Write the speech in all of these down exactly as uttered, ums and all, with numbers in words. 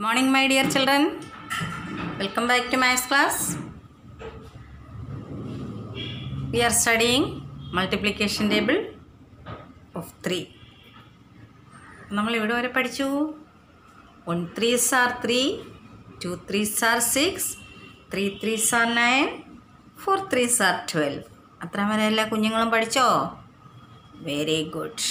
Morning, my dear children. Welcome back to maths class. We are studying multiplication table of three. നമ്മൾ ഇവിടെ വരെ പഠിച്ചു. one threes are three, two threes are six, three threes are nine, four threes are twelve. അത്ര വരെ എല്ലാ കുഞ്ഞുങ്ങളും പഠിച്ചോ? Very good.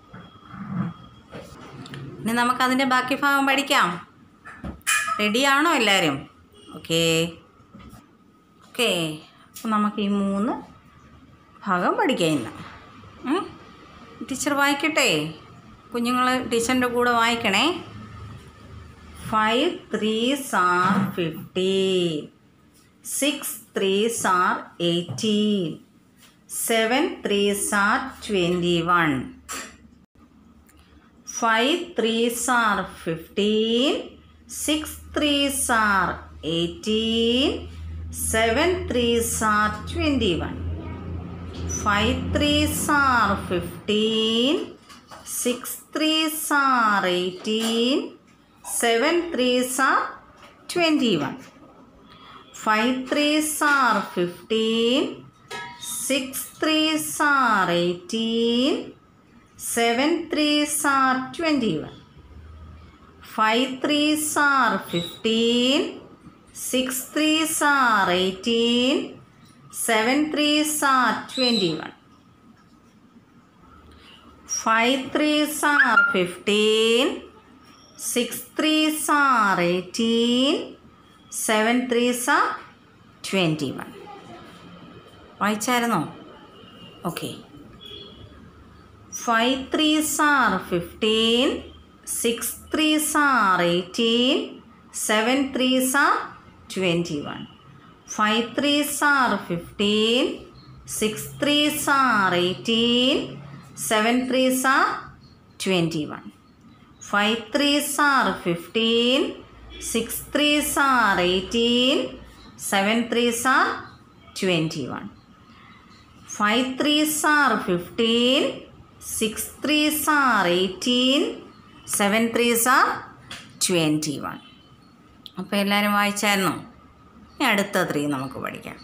ഇനി നമുക്കതിൻ്റെ ബാക്കി ഭാഗം പഠിക്കാം. റെഡിയാണോ എല്ലാവരും? ഓക്കേ ഓക്കേ അപ്പോൾ നമുക്ക് ഈ മൂന്ന് ഭാഗം പഠിക്കാം ഇന്ന്. ടീച്ചർ വായിക്കട്ടെ, കുഞ്ഞുങ്ങൾ ടീച്ചറിൻ്റെ കൂടെ വായിക്കണേ. Five threes are fifteen, six threes are eighteen, seven threes are twenty one. Five threes are fifteen, six threes are eighteen, seven threes are twenty-one. five threes are fifteen, six threes are eighteen, seven threes are twenty-one. five threes are fifteen, six threes are eighteen, seven threes are twenty-one. five threes are fifteen, six threes are eighteen, seven threes are twenty-one. five threes are fifteen, six threes are eighteen, seven threes are twenty-one. വായിച്ചായിരുന്നോ? Okay. five threes are fifteen, six threes are eighteen, seven threes are twenty-one. five threes are fifteen, six threes are eighteen, seven threes are twenty-one. five threes are fifteen, six threes are eighteen, seven threes are twenty-one. five threes are fifteen, six threes are eighteen, seven threes are twenty-one. അപ്പോൾ എല്ലാവരും വായിച്ചായിരുന്നോ? ഇനി അടുത്ത three നമുക്ക് പഠിക്കാം.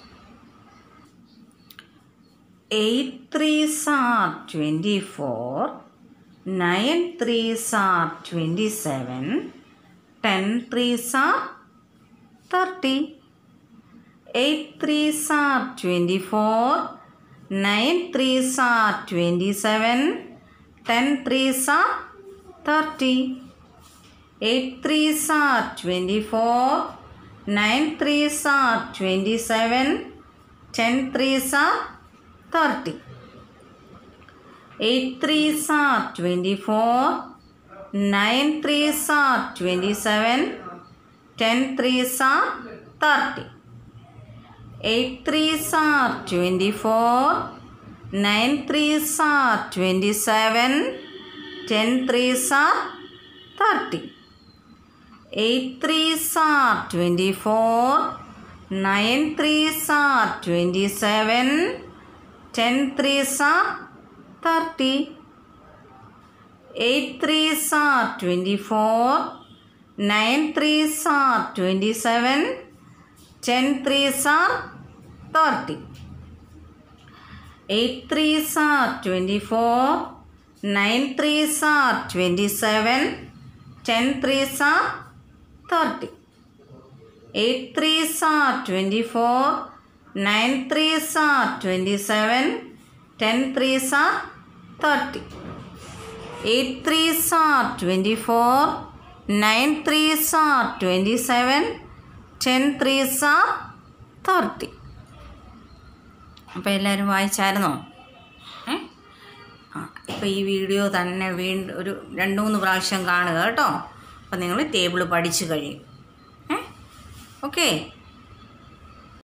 Eight threes are twenty four, nine threes are twenty seven, ten threes are thirty. Eight threes are twenty four, nine threes are twenty seven, ten threes are thirty. eight threes are twenty-four, nine threes are twenty-seven, ten threes are thirty. eight threes are twenty-four, nine threes are twenty-seven, ten threes are thirty. eight threes are twenty-four, nine threes are twenty-seven, ten threes are thirty. eight threes are twenty-four, nine threes are twenty-seven, ten threes are thirty. eight threes are twenty-four, nine threes are twenty-seven, ten threes are thirty. eight threes are twenty-four, nine threes are twenty-seven, ten threes are thirty. eight threes are twenty-four, nine threes are twenty-seven, ten threes are thirty. eight threes are twenty-four, nine threes are twenty-seven, ten threes are thirty. അപ്പോൾ എല്ലാവരും വായിച്ചായിരുന്നോ? ആ ഇപ്പോൾ ഈ video തന്നെ വീണ്ടും ഒരു രണ്ട് മൂന്ന് പ്രാവശ്യം കാണുക കേട്ടോ. അപ്പോൾ നിങ്ങൾ ടേബിൾ പഠിച്ചു കഴിയും. ഏ ഓക്കെ.